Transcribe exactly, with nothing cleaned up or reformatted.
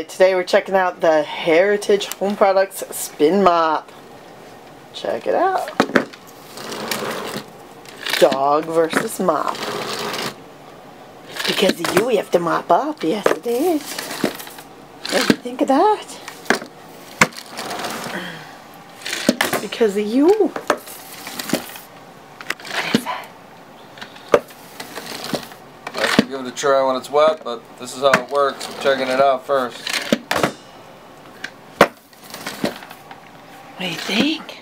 Alright, today we're checking out the Heritage Home Products Spin Mop. Check it out. Dog versus mop. Because of you, we have to mop up. Yes, it is. What do you think of that? Because of you. What is that? I can give it a try when it's wet, but this is how it works. I'm checking it out first. What do you think?